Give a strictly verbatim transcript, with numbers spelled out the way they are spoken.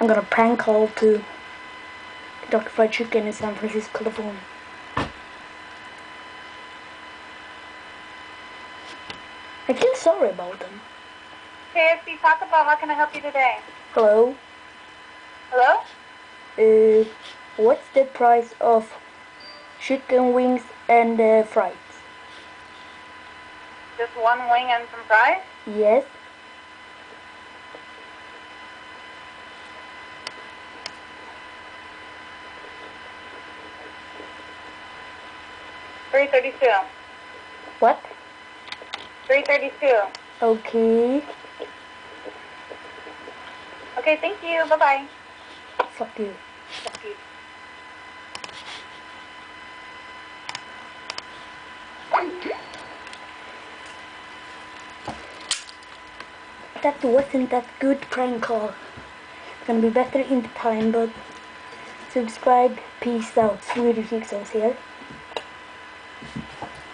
I'm gonna prank call to Doctor Fried Chicken in San Francisco, California. I feel sorry about them. K F C Taco Bell, how can I help you today? Hello? Hello? Uh, what's the price of chicken wings and uh, fries? Just one wing and some fries? Yes. three thirty-two. What? three thirty-two. Okay. Okay, thank you. Bye-bye. Fuck you. Fuck you. That wasn't that good prank call. It's gonna be better in time, but subscribe. Peace out. Swedish Jigsaw here.